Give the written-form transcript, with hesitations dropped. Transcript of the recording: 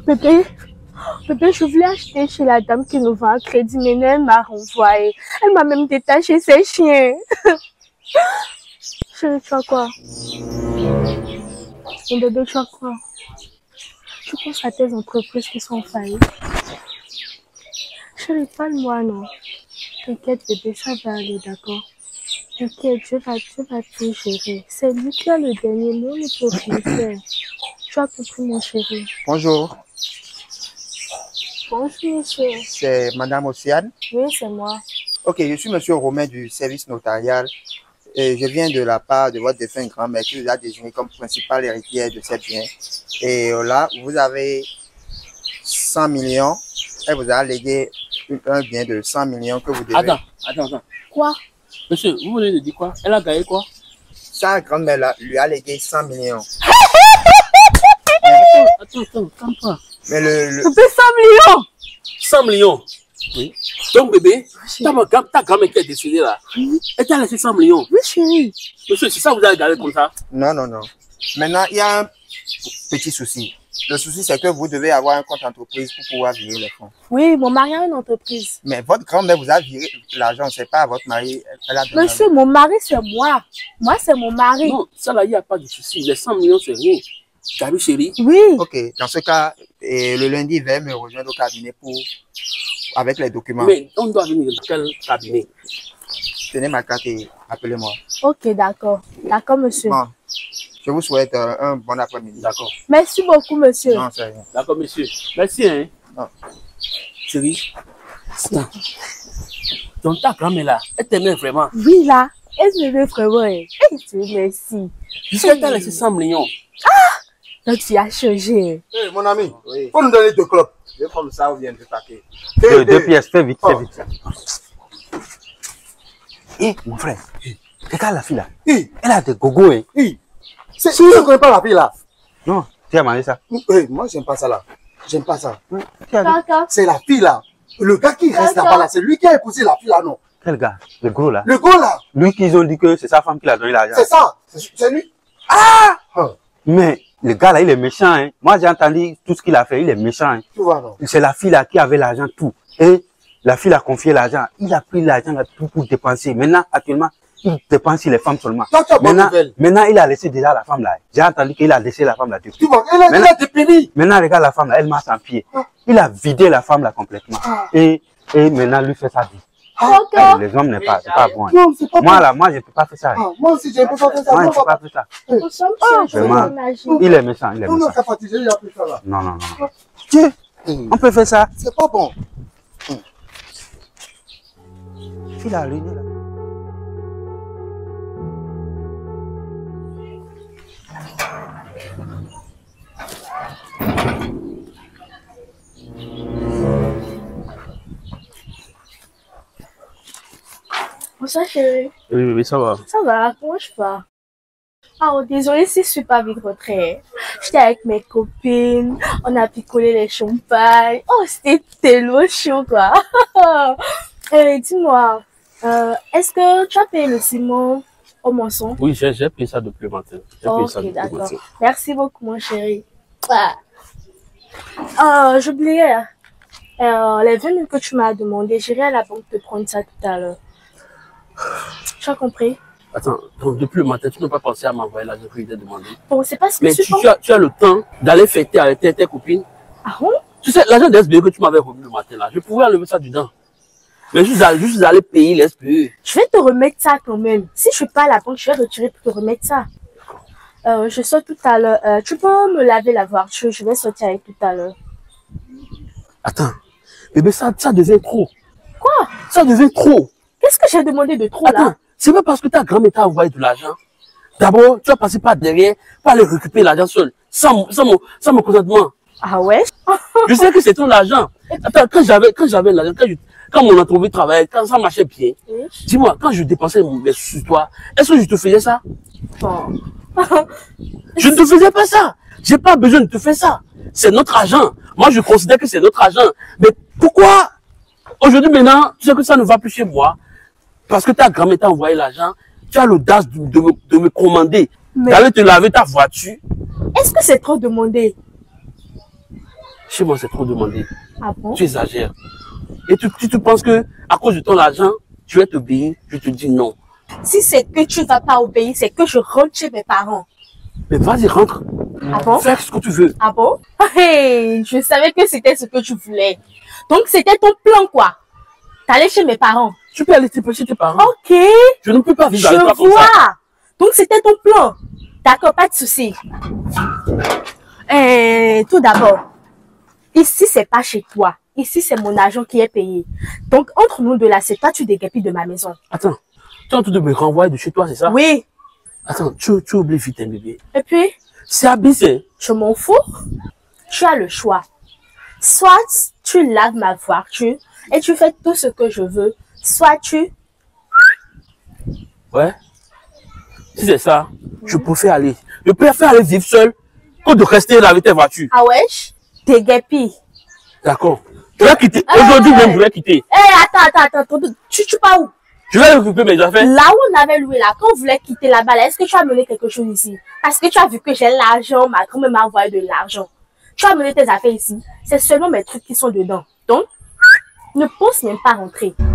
Bébé, bébé, je voulais acheter chez la dame qui nous vend un crédit, mais elle m'a renvoyé. Elle m'a même détaché ses chiens. Chérie, tu as quoi? Mon bébé, tu as quoi? Tu penses à tes entreprises qui sont en faillite? Chérie, parle-moi, non? T'inquiète, bébé, ça va aller, d'accord? T'inquiète, Dieu va tout gérer. C'est lui qui a le dernier mot, ne peut rien faire. Tu as compris, mon chéri? Bonjour, Bonjour, monsieur. c'est Madame Océane. Oui, c'est moi. Ok, je suis Monsieur Romain du service notarial et je viens de la part de votre défunt grand-mère qui vous a désigné comme principale héritière de cette bien. Et là, vous avez 100 millions. Elle vous a légué un bien de 100 millions que vous devez. Attends. Quoi? Monsieur, vous venez de dire quoi? Elle a gagné quoi? Sa grand-mère lui a légué 100 millions. Attends, calme-toi. Mais le... Ça fait 100 millions! 100 millions? Oui. Donc bébé, ta grand-mère qui est décédée là, elle t'a laissé 100 millions. Oui, chérie. Monsieur, c'est ça que vous avez gagné comme ça? Non. Maintenant, il y a un petit souci. Le souci, c'est que vous devez avoir un compte entreprise pour pouvoir virer les fonds. Oui, mon mari a une entreprise. Mais votre grand-mère vous a viré l'argent, c'est pas à votre mari. Elle a donné. Monsieur, mon mari, c'est moi. Moi, c'est mon mari. Non, ça là, il n'y a pas de souci. Les 100 millions, c'est rien. T'as vu, chérie? Oui. Ok, dans ce cas, le lundi, il va me rejoindre au cabinet avec les documents. Mais on doit venir dans quel cabinet? Tenez ma carte et appelez-moi. Ok, d'accord. D'accord, monsieur. Bon, je vous souhaite un bon après-midi. D'accord. Merci beaucoup, monsieur. Non, c'est rien. D'accord, monsieur. Merci, hein. Non. Chérie, attends. Donc ta grand-mère là, elle t'aimait vraiment. Oui, là. Elle me veut vraiment. Hey, Dieu merci. Jusqu'à t'as laissé 100 millions. Donc, tu as changé. Hey, mon ami, Oui. faut nous donner 2 clopes. Je comme ça, ou bien 2 paquets. Deux pièces, fais vite, fais Oh. vite. Eh, mon frère, regarde la fille là. Hey, Elle a des gogos, hein. hey. Tu ne connais pas la fille là? Non, tu as mangé ça. Hey, moi, j'aime pas ça là. J'aime pas ça. Tu as vu? D'accord. C'est la fille là. Le gars qui reste là-bas là, c'est lui qui a épousé la fille là, non? Quel gars? Le gros là. Le gars là, Lui qu'ils ont dit que c'est sa femme qui l'a donné l'argent. c'est ça. C'est lui. Mais le gars là, il est méchant, hein. Moi, j'ai entendu tout ce qu'il a fait, il est méchant, hein. Tu vois, non? C'est la fille là qui avait l'argent, tout. Et la fille a confié l'argent. Il a pris l'argent là tout pour dépenser. Maintenant, actuellement, il dépense sur les femmes seulement. Toi, tu as bonne nouvelle. Maintenant, il a laissé déjà la femme là. J'ai entendu qu'il a laissé la femme là depuis. Tu vois, il a dépéni. Maintenant, regarde la femme là, elle marche en pied. Il a vidé la femme là complètement. Et maintenant, lui fait sa vie. D'accord. Les hommes n'est pas, c'est pas bon. Non, c'est pas Moi bon. là, moi je peux pas faire ça. Moi aussi, je ne peux pas faire ça. Moi je Non, peux pas faire ça. Nous sommes seuls, Vraiment. j'imagine. Il est méchant, il est non, méchant. t'as fatigué, il a plus ça là. Non. Dieu, on peut faire ça. C'est pas bon. Il a ruiné là. Bonsoir, chérie. Oui, ça va. Ça va, comment je vas? Ah, oh, désolée si je suis pas vite rentrée. J'étais avec mes copines, on a picolé les champagnes. Oh, c'était tellement chaud, quoi. Dis-moi, est-ce que tu as payé le ciment au moisson? Oui, j'ai payé ça depuis le matin. J'ai payé ça Ok, depuis le d'accord. matin. Merci beaucoup, mon chéri. J'oubliais, les 20 000 que tu m'as demandé, j'irai à la banque te prendre ça tout à l'heure. Tu as compris? Attends, donc depuis le matin, tu n'as pas pensé à m'envoyer l'argent que je t'ai demandé. Bon, c'est pas ce que Mais tu penses. tu as le temps d'aller fêter avec tes copines. Ah bon? Tu sais, l'argent des SBE que tu m'avais remis le matin là, je pouvais enlever ça dedans. Mais juste aller payer les SBE. Je vais te remettre ça quand même. Si je suis pas à la banque, je vais retirer pour te remettre ça. Je sors tout à l'heure. Tu peux me laver la voiture. Je vais sortir avec tout à l'heure. Attends, bébé, ça devient trop. Quoi? Ça devient trop. Qu'est-ce que j'ai demandé de trop Attends, là? c'est pas parce que ta grand-mère t'a envoyé de l'argent. D'abord, tu vas passer par derrière pour aller récupérer l'argent seul, sans mon consentement. Ah ouais? Je sais que c'est ton argent. Attends, quand j'avais l'argent, quand mon entreprise travaillait, quand ça marchait bien, Oui. dis-moi, quand je dépensais mes sous sur toi, est-ce que je te faisais ça? Bon. Je ne te faisais pas ça. J'ai pas besoin de te faire ça. C'est notre argent. Moi, je considère que c'est notre argent. Mais pourquoi aujourd'hui, maintenant, tu sais que ça ne va plus chez moi? Parce que ta grand-mère t'a envoyé l'argent, tu as l'audace de me commander, Mais- d'aller te laver ta voiture. Est-ce que c'est trop demandé? Chez moi, c'est trop demandé. Ah bon? Tu exagères. Et tu penses que à cause de ton argent, tu vas t'obéir? Je te dis non. Si c'est que tu ne vas pas obéir, c'est que je rentre chez mes parents. Mais vas-y, rentre. Ah bon? Fais ce que tu veux. Ah bon? Hey, je savais que c'était ce que tu voulais. Donc c'était ton plan quoi? T'allais chez mes parents. Tu peux aller chez tes parents. Ok. Je ne peux pas vivre avec Je toi comme ça. vois. Donc c'était ton plan. D'accord, pas de souci. Tout d'abord, ici c'est pas chez toi. Ici c'est mon argent qui est payé. Donc entre nous deux là, c'est toi tu déguerpis de ma maison. Attends, tu es en train de me renvoyer de chez toi, c'est ça? Oui. Attends, tu oublies vite un bébé. Et puis, C'est abyssé. je m'en fous. Tu as le choix. Soit tu laves ma voiture et tu fais tout ce que je veux. Soit tu... Ouais. Si c'est ça, je préfère aller. Je préfère aller vivre seul que de rester là avec tes voitures. Ah wesh, déguerpis. D'accord. Je vais quitter. Aujourd'hui même, je vais quitter. Attends. Tu pars où? Je vais occuper mes affaires. Là où on avait loué là, quand on voulait quitter là-bas, là, est-ce que tu as amené quelque chose ici? Parce que tu as vu que j'ai l'argent, ma grand-mère m'a envoyé de l'argent. Tu as amené tes affaires ici. C'est seulement mes trucs qui sont dedans. Donc, ne pense même pas rentrer.